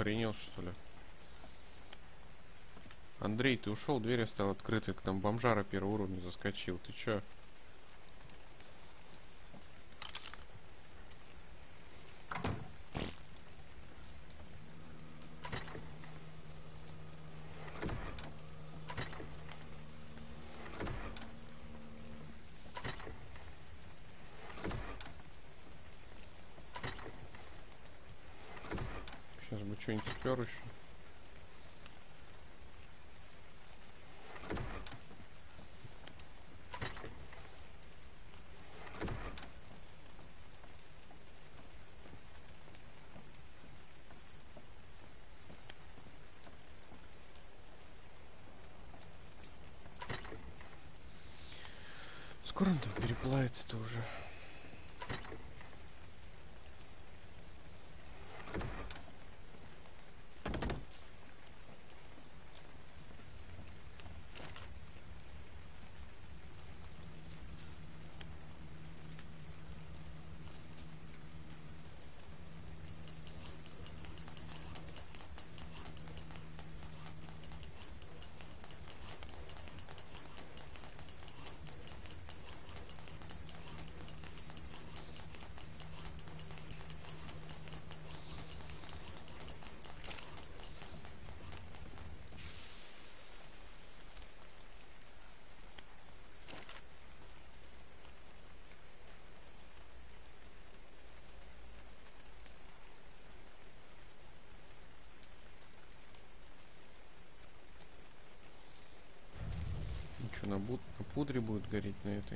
охренел, что ли? Андрей, ты ушел, дверь оставил открытой, к нам бомжара первого уровня заскочил. Ты чё? Сейчас бы что-нибудь спер еще. Скоро он там переплавится-то уже. Ничего, на пудре будет гореть на этой.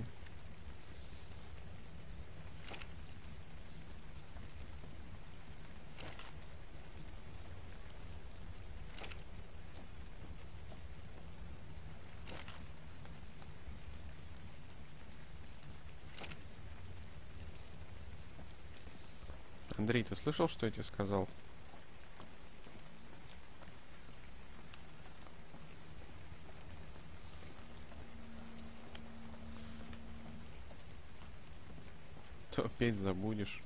Андрей, ты слышал, что я тебе сказал? То опять забудешь.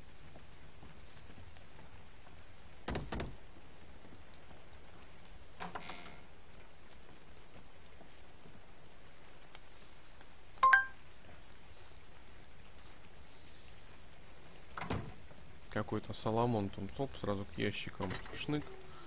Какой-то Соломон там топ сразу к ящикам шнык.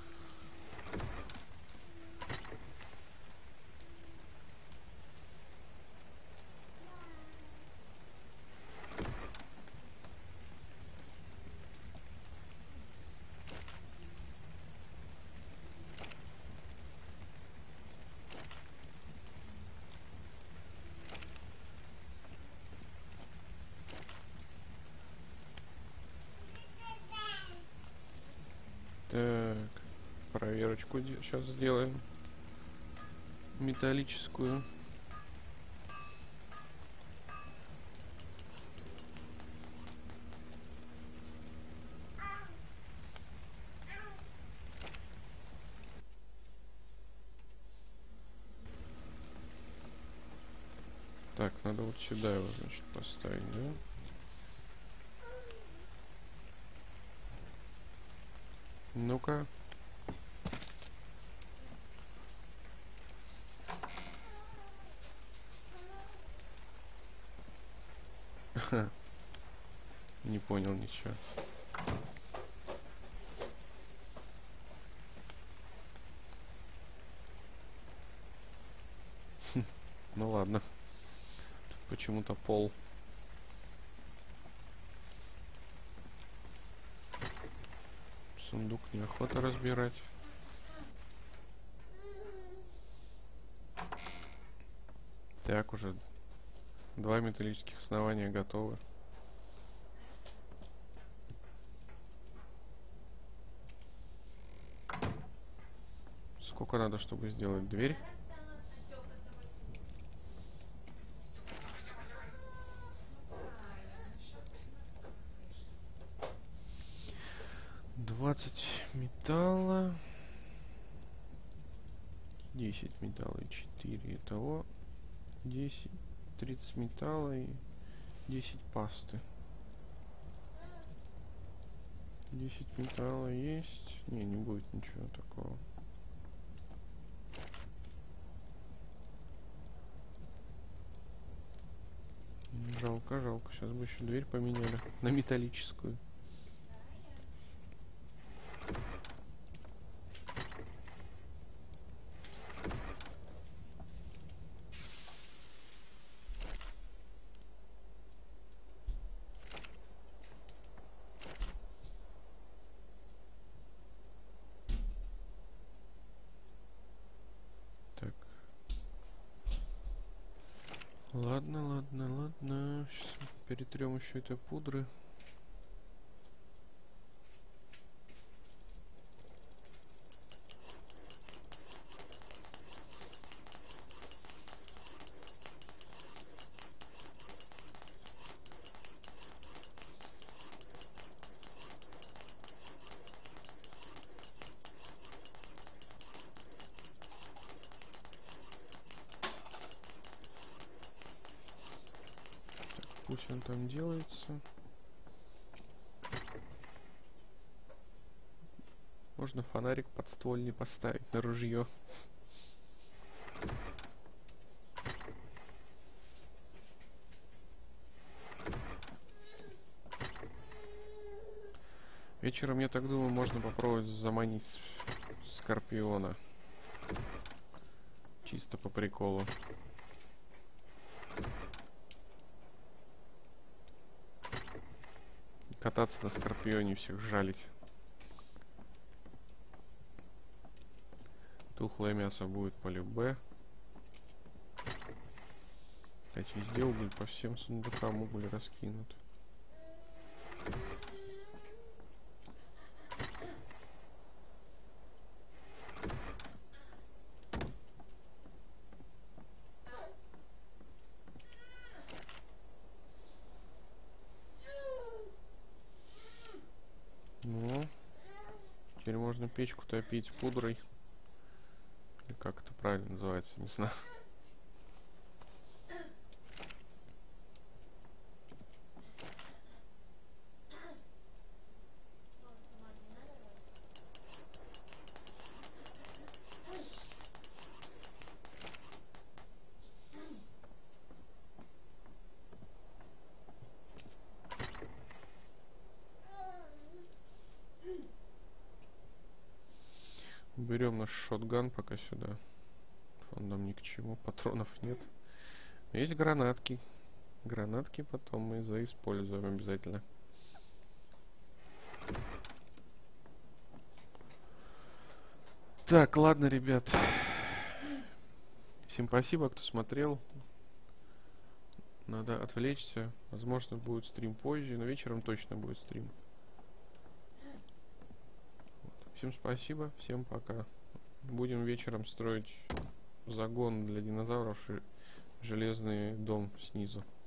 Так, проверочку сейчас сделаем. Металлическую. Так, надо вот сюда его, значит, поставить, да? Ну-ка. Не понял ничего. Ну ладно. Тут почему-то пол. Сундук неохота разбирать. Так, уже 2 металлических основания готовы. Сколько надо, чтобы сделать дверь? 20 металла. 10 металла и 4. Итого 10, 30 металла и 10 пасты. 10 металла есть. Не будет ничего такого. Жалко. Сейчас бы еще дверь поменяли на металлическую. Так. Ладно. Сейчас перетрем еще этой пудры. Пусть он там делается. Можно фонарик подствольный поставить на ружье. Вечером, я так думаю, можно попробовать заманить скорпиона. Чисто по приколу. Кататься на скорпионе, всех жалить. Тухлое мясо будет по любе. Кстати, везде уголь, по всем сундукам уголь раскинут. Ну, теперь можно печку топить пудрой. Или как это правильно называется, не знаю. Берем наш шотган пока сюда. Он нам ни к чему, патронов нет. Есть гранатки. Гранатки потом мы заиспользуем обязательно. Так, ладно, ребят. Всем спасибо, кто смотрел. Надо отвлечься. Возможно, будет стрим позже, но вечером точно будет стрим. Всем спасибо, всем пока. Будем вечером строить загон для динозавров и железный дом снизу.